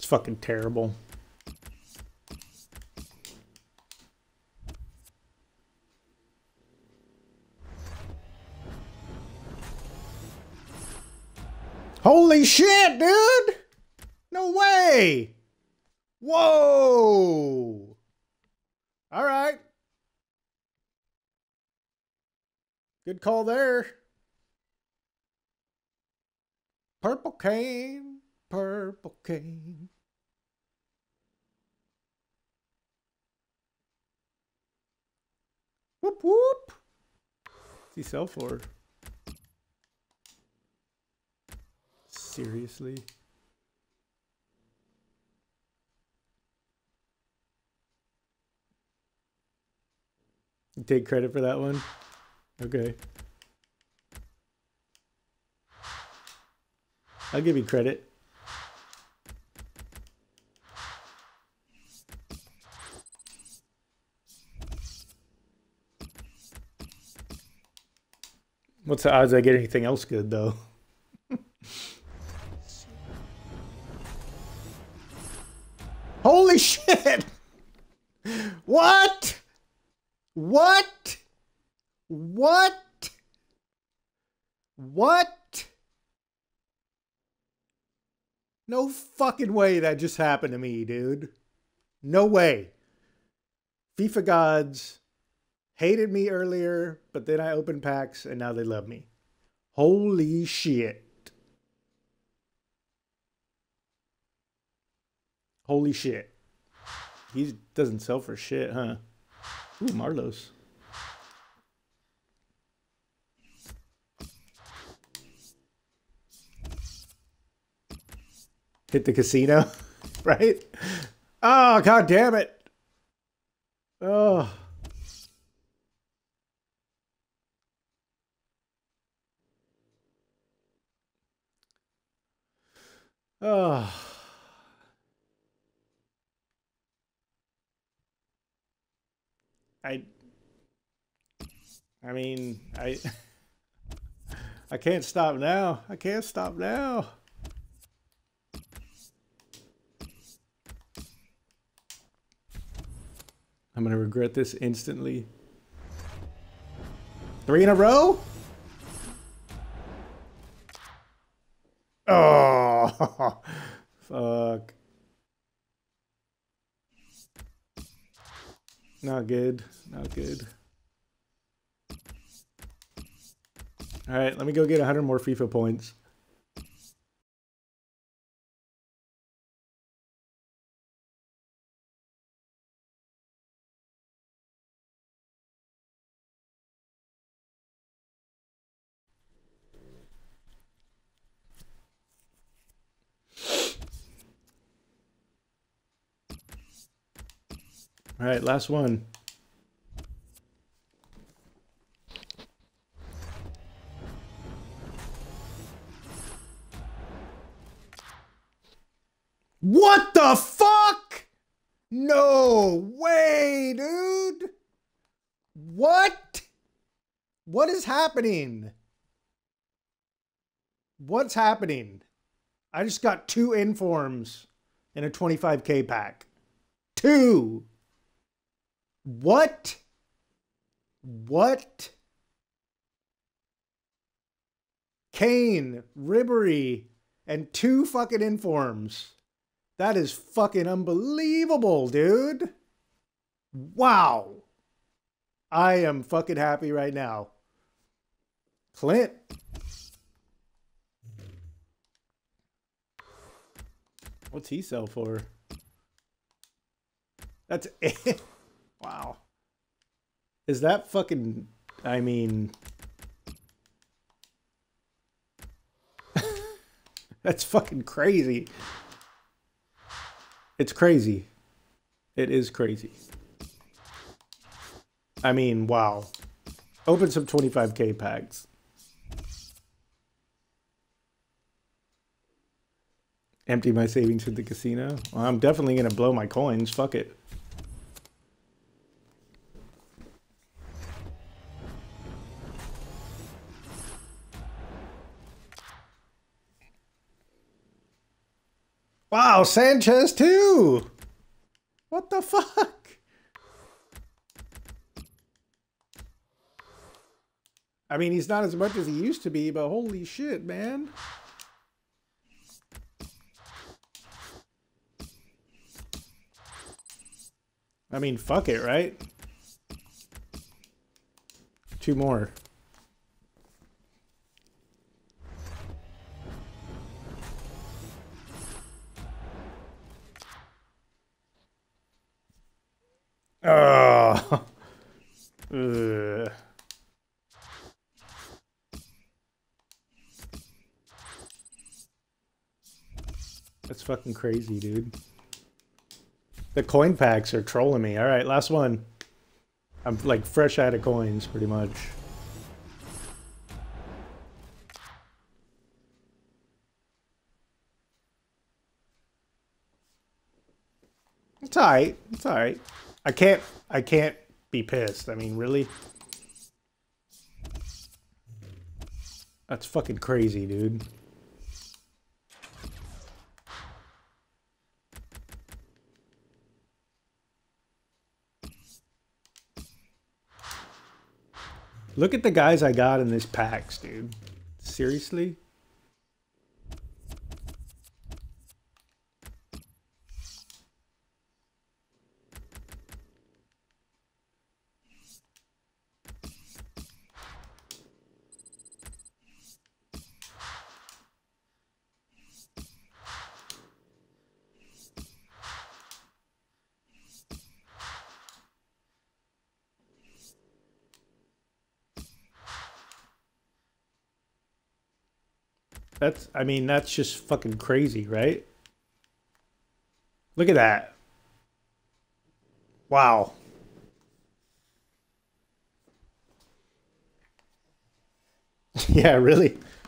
fucking terrible. Holy shit, dude! No way! Whoa! All right. Good call there. Purple cane, purple cane. Whoop whoop. What's he sell for? Seriously? You take credit for that one? Okay. I'll give you credit. What's the odds I get anything else good, though? Holy shit! What? What? What? What? No fucking way that just happened to me, dude. No way. FIFA gods hated me earlier, but then I opened packs and now they love me. Holy shit. Holy shit. He doesn't sell for shit, huh? Ooh, Marlos. Hit the casino, right? Oh, god damn it. Oh. Oh. I mean, I can't stop now. I can't stop now. I'm going to regret this instantly. 3 in a row? Oh, fuck. Not good. Not good. All right, let me go get 100 more FIFA points. All right, last one. What the fuck? No way, dude. What? What is happening? What's happening? I just got 2 informs in a 25k pack. 2. What? What? Kane, Ribery, and 2 fucking informs. That is fucking unbelievable, dude. Wow. I am fucking happy right now. Clint. What's he sell for? That's it. Wow. Is that fucking... I mean... That's fucking crazy. It's crazy. It is crazy. I mean, wow. Open some 25k packs. Empty my savings at the casino. Well, I'm definitely going to blow my coins. Fuck it. Wow, Sanchez too. What the fuck? I mean, he's not as much as he used to be, but holy shit, man. I mean, fuck it, right? 2 more. Oh. Ugh. That's fucking crazy, dude. The coin packs are trolling me. All right, last one. I'm like fresh out of coins, pretty much. It's alright. It's alright. I can't be pissed. I mean, really? That's fucking crazy, dude. Look at the guys I got in this packs, dude. Seriously? I mean, that's just fucking crazy, right? Look at that. Wow. Yeah, really?